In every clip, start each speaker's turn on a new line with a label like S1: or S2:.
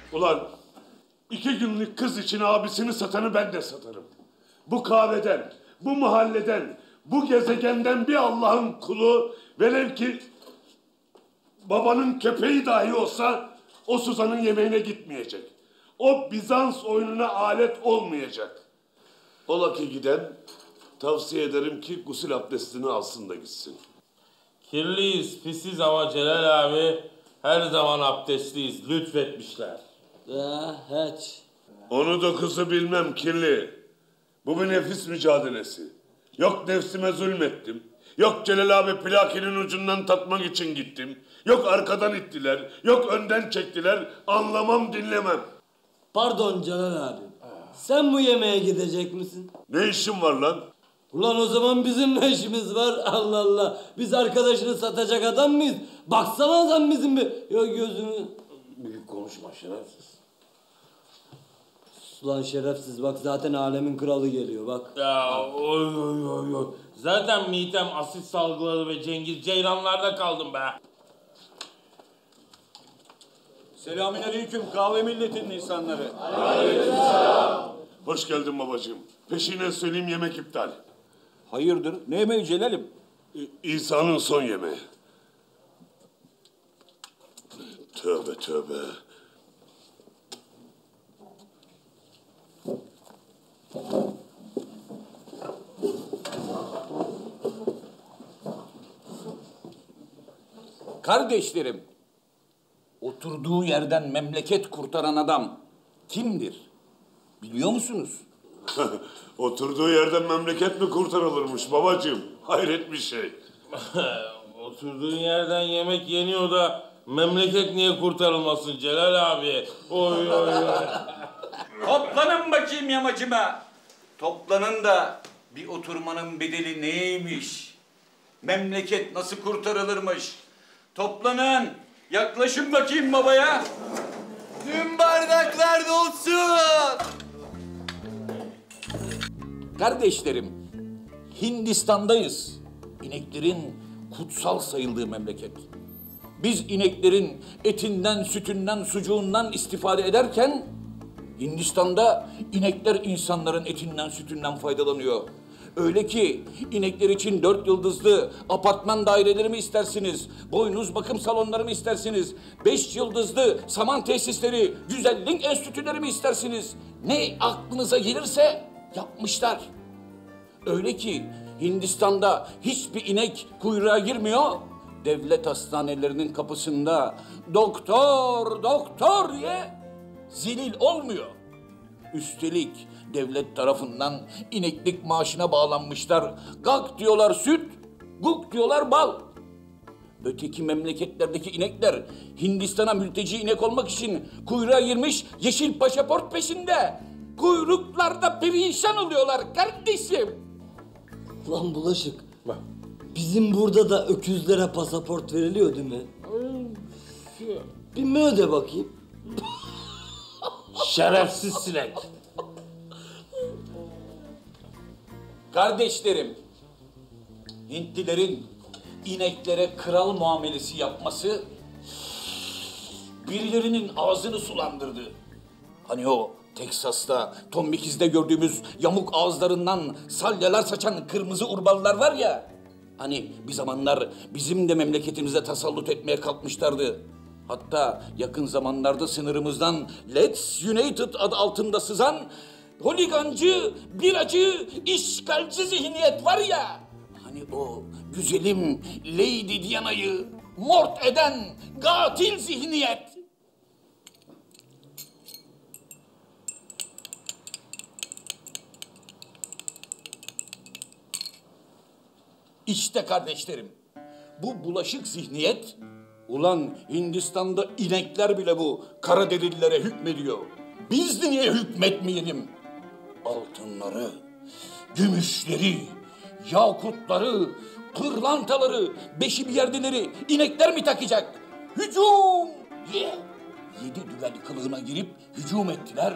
S1: Ulan 2 günlük kız için abisini satanı ben de satarım. Bu kahveden, bu mahalleden, bu gezegenden bir Allah'ın kulu, velev ki babanın köpeği dahi olsa o Suzan'ın yemeğine gitmeyecek. O Bizans oyununa alet olmayacak. Ola ki giden, tavsiye ederim ki gusül abdestini alsın da gitsin.
S2: Kirliyiz, pisiz ama Celal abi her zaman abdestliyiz, lütfetmişler.
S3: Hiç.
S1: Onu dokuzu bilmem kirli. Bu bir nefis mücadelesi. Yok nefsime zulmettim. Yok Celal abi plakinin ucundan tatmak için gittim. Yok arkadan ittiler. Yok önden çektiler. Anlamam dinlemem.
S3: Pardon Celal abi. Sen bu yemeğe gidecek misin?
S1: Ne işin var lan?
S3: Ulan o zaman bizim ne işimiz var? Allah Allah. Biz arkadaşını satacak adam mıyız? Baksana adam bizim bir... Ya gözünü...
S2: Büyük konuşma şerefsiz.
S3: Ulan şerefsiz bak zaten alemin kralı geliyor bak.
S2: Ya oy. Zaten midem asit salgıladı ve Cengiz Ceylanlar'da kaldım be.
S4: Selamünaleyküm kahve milletinin insanları.
S1: Aleykümselam. Hoş geldin babacığım. Peşine söyleyeyim yemek iptal.
S4: Hayırdır? Ne yemeği Celal'im?
S1: İsa'nın son yemeği. Tövbe tövbe.
S4: Kardeşlerim, oturduğu yerden memleket kurtaran adam kimdir? Biliyor musunuz?
S1: Oturduğu yerden memleket mi kurtarılırmış babacığım? Hayret bir şey.
S2: Oturduğun yerden yemek yeniyor da memleket niye kurtarılmasın Celal abi? Oy.
S5: Toplanın bakayım yamacıma. Toplanın da bir oturmanın bedeli neymiş? Memleket nasıl kurtarılırmış? Toplanın. Yaklaşın bakayım babaya. Tüm bardaklar dolsun.
S4: Kardeşlerim, Hindistan'dayız. İneklerin kutsal sayıldığı memleket. Biz ineklerin etinden, sütünden, sucuğundan istifade ederken Hindistan'da inekler insanların etinden, sütünden faydalanıyor. Öyle ki inekler için 4 yıldızlı apartman daireleri mi istersiniz? Boynuz bakım salonları mı istersiniz? 5 yıldızlı saman tesisleri, güzellik enstitüleri mi istersiniz? Ne aklınıza gelirse yapmışlar. Öyle ki Hindistan'da hiçbir inek kuyruğa girmiyor. Devlet hastanelerinin kapısında doktor, doktor diye zilil olmuyor. Üstelik devlet tarafından ineklik maaşına bağlanmışlar. Gak diyorlar süt, guk diyorlar bal. Öteki memleketlerdeki inekler Hindistan'a mülteci inek olmak için kuyruğa girmiş yeşil pasaport peşinde. Kuyruklarda perişan oluyorlar kardeşim.
S3: Lan Bulaşık. Bizim burada da öküzlere pasaport veriliyor değil mi? Bir mi öde bakayım?
S2: Şerefsiz sinek.
S4: Kardeşlerim, Hintlilerin ineklere kral muamelesi yapması birilerinin ağzını sulandırdı. Hani o Teksas'ta, Tombikiz'de gördüğümüz yamuk ağızlarından salyalar saçan kırmızı urbalılar var ya. Hani bir zamanlar bizim de memleketimize tasallut etmeye kalkmışlardı. Hatta yakın zamanlarda sınırımızdan Let's United adı altında sızan holigancı, biracı, işgalci zihniyet var ya. Hani o güzelim Lady Diana'yı mort eden katil zihniyet. İşte kardeşlerim, bu bulaşık zihniyet, ulan Hindistan'da inekler bile bu Karaderililere hükmediyor. Biz de niye hükmetmeyelim? Altınları, gümüşleri, yakutları, pırlantaları, beşi bir yerdeleri inekler mi takacak? Hücum diye 7 düvel kılığına girip hücum ettiler.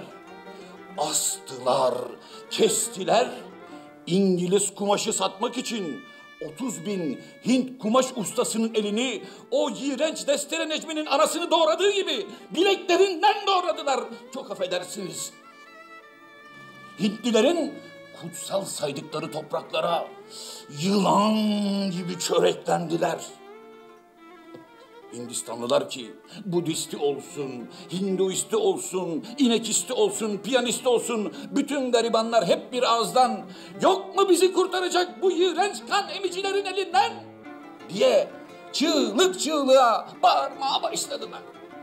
S4: Astılar, kestiler. İngiliz kumaşı satmak için 30 bin Hint kumaş ustasının elini o iğrenç Destere Necmi'nin anasını doğradığı gibi bileklerinden doğradılar. Çok affedersiniz. Hintlilerin kutsal saydıkları topraklara yılan gibi çöreklendiler. Hindistanlılar ki Budisti olsun, Hinduisti olsun, inekisti olsun, piyanisti olsun, bütün garibanlar hep bir ağızdan yok mu bizi kurtaracak bu iğrenç kan emicilerin elinden diye çığlık çığlığa bağırmaya başladılar.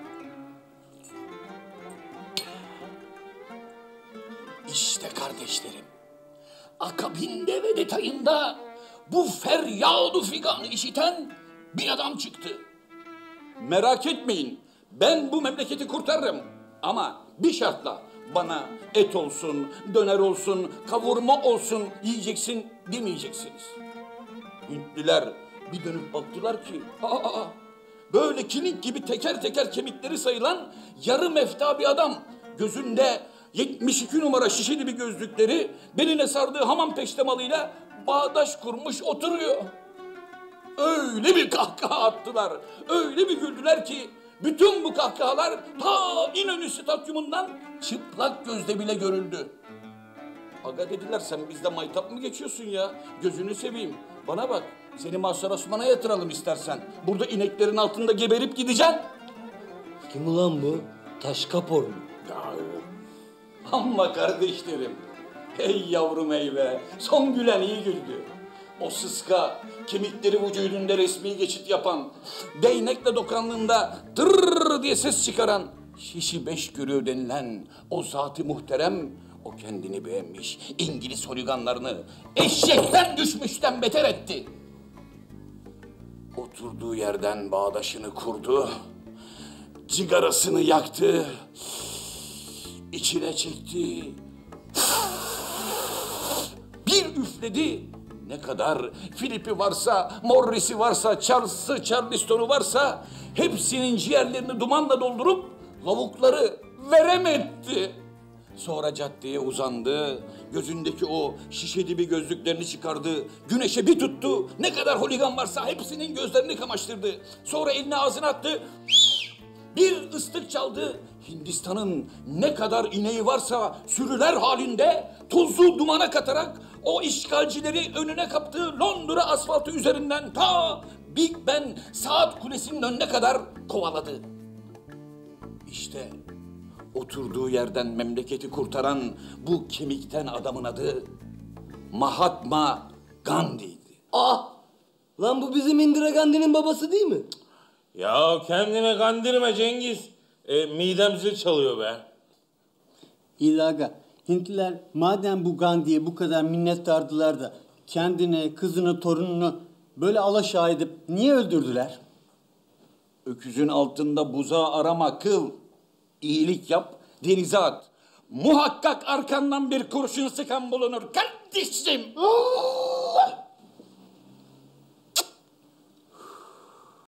S4: İşte kardeşlerim, akabinde ve detayında bu feryadu figanı işiten bir adam çıktı. Merak etmeyin, ben bu memleketi kurtarırım. Ama bir şartla bana et olsun, döner olsun, kavurma olsun yiyeceksin demeyeceksiniz. Hintliler bir dönüp baktılar ki, böyle kinik gibi teker teker kemikleri sayılan yarı mefta bir adam. Gözünde 72 numara şişeli bir gözlükleri, beline sardığı hamam peştemalıyla bağdaş kurmuş oturuyor. Öyle bir kahkaha attılar, öyle bir güldüler ki bütün bu kahkahalar ta İnönü Stadyumundan çıplak gözle bile görüldü. Aga dediler, sen bizde maytap mı geçiyorsun ya? Gözünü seveyim. Bana bak, seni Mazhar Osman'a yatıralım istersen. Burada ineklerin altında geberip gideceksin.
S3: Kim ulan bu? Taş kapor mu?
S4: Amma kardeşlerim. Hey yavrum hey be. Son gülen iyi güldü. O sıska, kemikleri vücudunda resmi geçit yapan, değnekle dokandığında tırrrr diye ses çıkaran, şişi beş gürü denilen o zat-ı muhterem, o kendini beğenmiş İngiliz holiganlarını eşekten düşmüşten beter etti. Oturduğu yerden bağdaşını kurdu, cigarasını yaktı, içine çekti, bir üfledi. Ne kadar Filip'i varsa, Morris'i varsa, Charles'ı, Charleston'u varsa hepsinin ciğerlerini dumanla doldurup lavukları veremetti. Sonra caddeye uzandı, gözündeki o şişe dibi gözlüklerini çıkardı, güneşe bir tuttu, ne kadar holigan varsa hepsinin gözlerini kamaştırdı. Sonra elini ağzına attı, bir ıslık çaldı. Hindistan'ın ne kadar ineği varsa sürüler halinde tozu dumana katarak o işgalcileri önüne kaptığı Londra asfaltı üzerinden ta Big Ben saat kulesinin önüne kadar kovaladı. İşte oturduğu yerden memleketi kurtaran bu kemikten adamın adı Mahatma Gandhi'ydi.
S3: Lan bu bizim Indira Gandhi'nin babası değil mi?
S2: Ya kendine kandırma Cengiz. Midem zil çalıyor be.
S6: İlaga, Hintliler madem bu Gandhi'ye bu kadar minnettardılar da kendini, kızını, torununu böyle alaşağı edip niye öldürdüler?
S4: Öküzün altında buzağı arama kıl. İyilik yap, denize at. Muhakkak arkandan bir kurşun sıkan bulunur kardeşim.